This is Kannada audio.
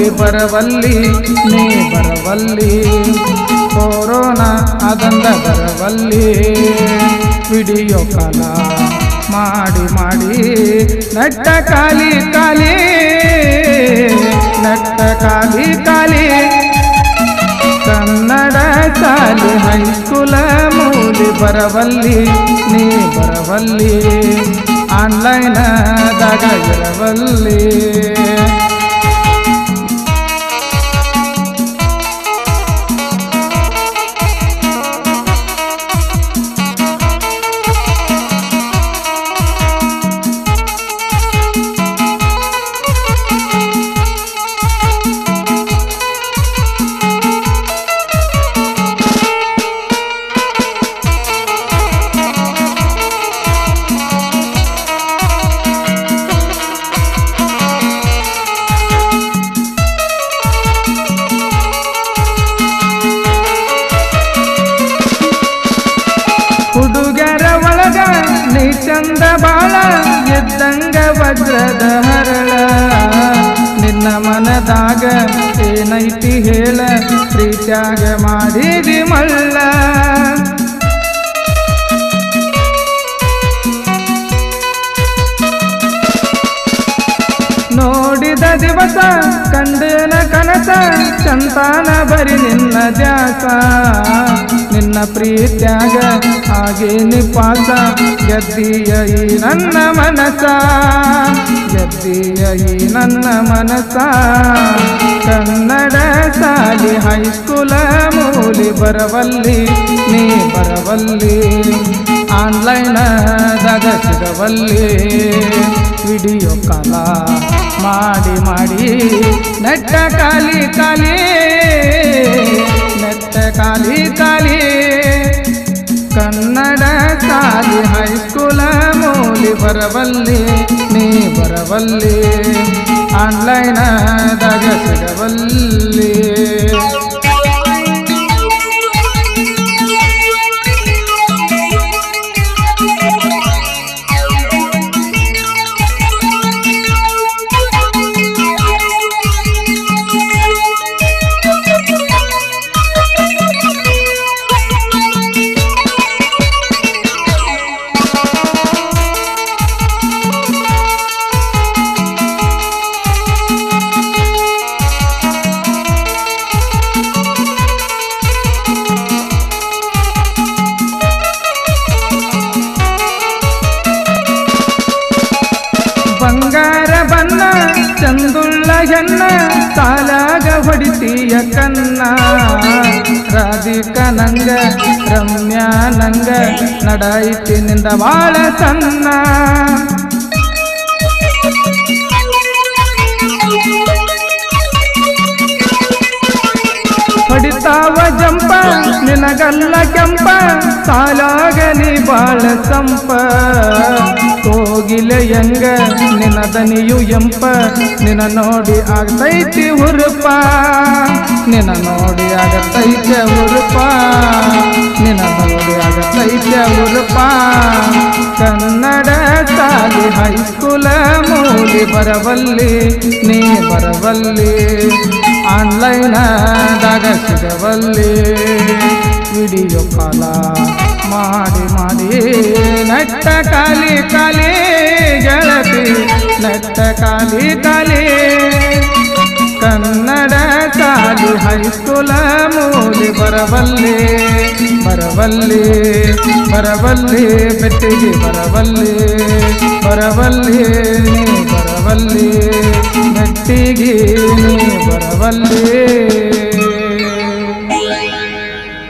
ಮೂಲಿ ಬರವಲ್ಲಿ ನೀ ಬರವಲ್ಲಿ ಕೊರೋನಾ ಅದಂದ ಬರವಲ್ಲಿ ವಿಡಿಯೋ ಕಾಲ ಮಾಡಿ ಮಾಡಿ ನಟ್ಟ ಕಾಲಿ ಕಾಲಿ ನಟ್ಟ ಕಾಲಿ ಕಾಲಿ ಕನ್ನಡ ಶಾಲೆ ಹೈಸ್ಕೂಲ ಮೂಲಿ ಬರವಲ್ಲಿ ನೀ ಬರವಲ್ಲಿ ಆನ್ಲೈನದಾಗ ಇರವಲ್ಲಿ ಹುಡುಗರ ಒಳಗ ನೀ ಚಂದ ಬಾಳ ಎದ್ದಂಗ ವಜ್ರದ ಹರಳ ನಿನ್ನ ಮನದಾಗ ಏನೈತಿ ಹೇಳ ಪ್ರೀತ್ಯಾಗ ಮಾಡಿದಿ ಮಳ್ಳ ನೋಡಿದ ದಿವಸ ಕಂಡನ ಕನಸ ಸಂತಾನ ಬರಿ ನಿನ್ನ ದ್ಯಾಸ ನಿನ್ನ ಪ್ರೀತ್ಯಾಗ ಹಾಗೇನಿ ಪಾಸ ಗೆದ್ದೀಯ ಈ ನನ್ನ ಮನಸ ಗೆದ್ದೀಯ ಈ ನನ್ನ ಮನಸ ಕನ್ನಡ ಶಾಲೆ ಹೈಸ್ಕೂಲ ಮೂಲಿ ಬರವಲ್ಲಿ ನೀ ಬರವಲ್ಲಿ ಆನ್ಲೈನದಾಗ ಸಿಗವಲ್ಲಿ ವಿಡಿಯೋ ಕಾಲ ಮಾಡಿ ಮಾಡಿ ನೆಟ್ಟ ಕಾಲಿ ಕಾಲಿ ನೆಟ್ಟ ಕಾಲಿ ಕಾಲಿ ಕನ್ನಡ ಶಾಲೆ ಹೈಸ್ಕೂಲ ಮೂಲಿ ಬರವಲ್ಲಿ ನೀ ಬರವಲ್ಲಿ ಆನ್ಲೈನದಾಗ ಸಿಗವಲ್ಲಿ ಬಂಗಾರ ಬನ್ನ ಚಂದುಳ್ಳ ಹೆಣ್ಣ ಸಾಲಾಗ ಹೊಡಿತೀಯ ಕನ್ನ ರಾಧಿಕಾ ನಂಗ ರಮ್ಯಾ ನಂಗ ನಡಾಯಿತಿನಿಂದ ಬಾಳ ಸಣ್ಣ ಹೊಡಿತಾವ ಜಂಪ ನಿನಗಲ್ಲ ಕೆಂಪ ಸಾಲಾಗ ನೀ ಬಾಳ ಸಂಪ ಕೋಗಿಲೆಯಂಗ ನಿನ್ನ ದನಿಯು ಎಂಪ ನಿನ್ನ ನೋಡಿ ಆಗತೈತಿ ಹುರುಪ ನಿನ್ನ ನೋಡಿ ಆಗತೈತೆ ಹುರುಪ ನಿನ್ನ ನೋಡಿ ಆಗತೈತೆ ಹುರುಪ ಕನ್ನಡ ಶಾಲೆ ಹೈಸ್ಕೂಲ ಮೂಲಿ ಬರವಲ್ಲಿ ನೀ ಬರವಲ್ಲಿ ಆನ್ಲೈನದಾಗ ಸಿಗವಲ್ಲಿ ವಿಡಿಯೋ ಕಾಲ ಮಾಡಿ ಮಾಡಿ ನಟ್ಟ ಕಾಲಿ ಕಾಲಿ ಗೆಳತಿ ನಟ್ಟ ಕಾಲಿ ಕಾಲಿ ಕನ್ನಡ ಶಾಲೆ ಹೈಸ್ಕೂಲ ಮೂಲಿ ಬರವಲ್ಲಿ ಬರವಲ್ಲಿ ಬರವಲ್ಲಿ ಬೆಟ್ಟಿಗೆ ಬರವಲ್ಲಿ ಬರವಲ್ಲಿ ನೀ ಬರವಲ್ಲಿ ಬೆಟ್ಟಿಗೆ ನೀ ಬರವಲ್ಲಿ